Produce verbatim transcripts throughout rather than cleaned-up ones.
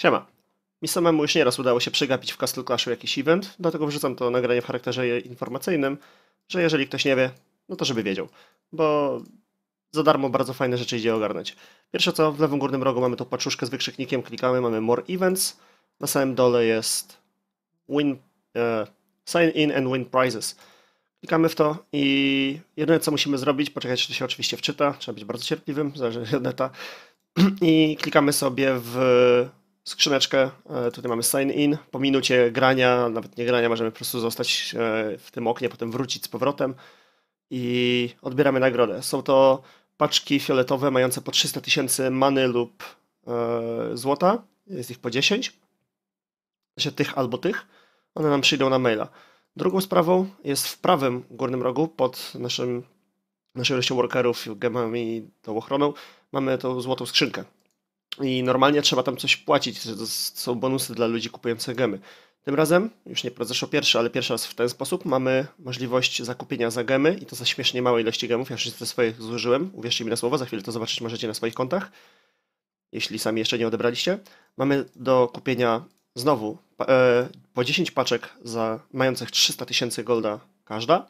Siema. Mi samemu już nieraz udało się przegapić w Castle Clashu jakiś event, dlatego wrzucam to nagranie w charakterze informacyjnym, że jeżeli ktoś nie wie, no to żeby wiedział. Bo za darmo bardzo fajne rzeczy idzie ogarnąć. Pierwsze co, w lewym górnym rogu mamy tą paczuszkę z wykrzyknikiem, klikamy, mamy More Events. Na samym dole jest Win, e, Sign in and Win Prizes. Klikamy w to i jedyne co musimy zrobić, poczekać, czy to się oczywiście wczyta, trzeba być bardzo cierpliwym, zależy od neta. I klikamy sobie w skrzyneczkę, e, tutaj mamy sign in, po minucie grania, nawet nie grania, możemy po prostu zostać e, w tym oknie, potem wrócić z powrotem i odbieramy nagrodę. Są to paczki fioletowe mające po trzysta tysięcy many lub e, złota, jest ich po dziesięć, znaczy tych albo tych, one nam przyjdą na maila. Drugą sprawą jest w prawym górnym rogu pod naszym, naszą ilością workerów, gemami, tą ochroną, mamy tą złotą skrzynkę. I normalnie trzeba tam coś płacić, to są bonusy dla ludzi kupujących gemy. Tym razem, już nie po raz zeszło pierwszy, ale pierwszy raz w ten sposób, mamy możliwość zakupienia za gemy i to za śmiesznie małe ilości gemów. Ja wszystkie swoich zużyłem, uwierzcie mi na słowo, za chwilę to zobaczyć możecie na swoich kontach, jeśli sami jeszcze nie odebraliście. Mamy do kupienia znowu e, po dziesięć paczek za, mających trzysta tysięcy golda każda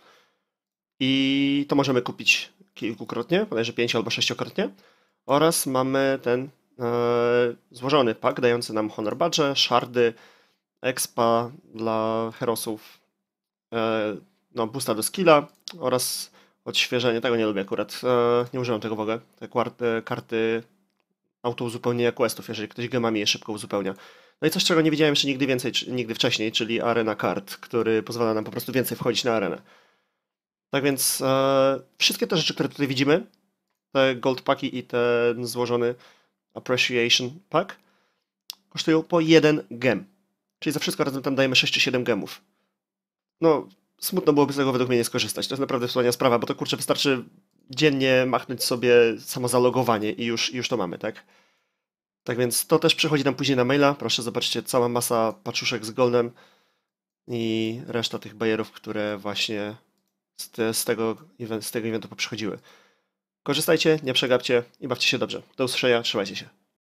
i to możemy kupić kilkukrotnie, bodajże pięć albo sześciokrotnie. Oraz mamy ten e, złożony pak dający nam honor badge, shardy, expa dla herosów, e, no boosta do skilla oraz odświeżenie, tego nie lubię akurat, e, nie używam tego w ogóle, te kwarty, karty auto uzupełnienia questów, jeżeli ktoś gemami je szybko uzupełnia. No i coś, czego nie widziałem jeszcze nigdy więcej, czy, nigdy wcześniej, czyli arena kart, który pozwala nam po prostu więcej wchodzić na arenę. Tak więc e, wszystkie te rzeczy, które tutaj widzimy, te gold paki i ten złożony appreciation pack kosztują po jeden gem. Czyli za wszystko razem tam dajemy sześć czy siedem gemów. No, smutno byłoby z tego według mnie nie skorzystać. To jest naprawdę wspaniała sprawa, bo to kurczę wystarczy dziennie machnąć sobie samo zalogowanie i już, i już to mamy, tak? Tak więc to też przychodzi nam później na maila. Proszę, zobaczcie, cała masa paczuszek z goldem i reszta tych bajerów, które właśnie z, te, z, tego, z tego eventu poprzychodziły. Korzystajcie, nie przegapcie i bawcie się dobrze. Do usłyszenia, trzymajcie się.